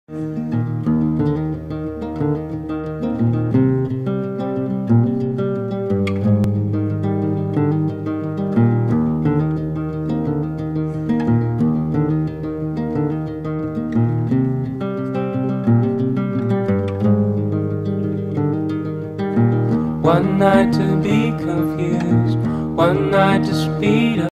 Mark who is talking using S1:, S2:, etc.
S1: One night to be confused, one night to speed up.